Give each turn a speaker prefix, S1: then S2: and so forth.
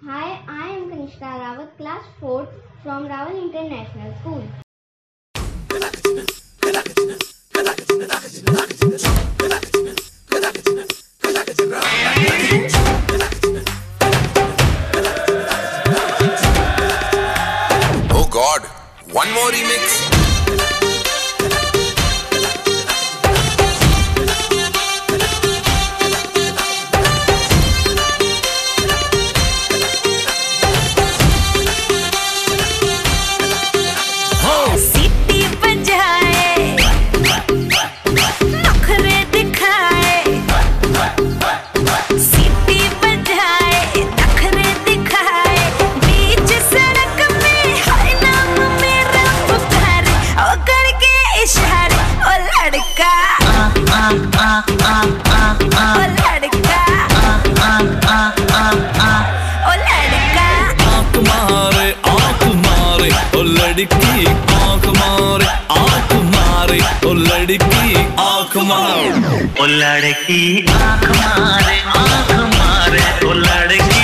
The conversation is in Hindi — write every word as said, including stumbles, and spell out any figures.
S1: Hi, I am Kanishka Rawat, class four from Rawal International School.
S2: Oh God, one more remix.
S3: लड़की आँख मारे आँख मारे ओ लड़की आँख मारे ओ लड़की आँख मारे आँख मारे ओ लड़की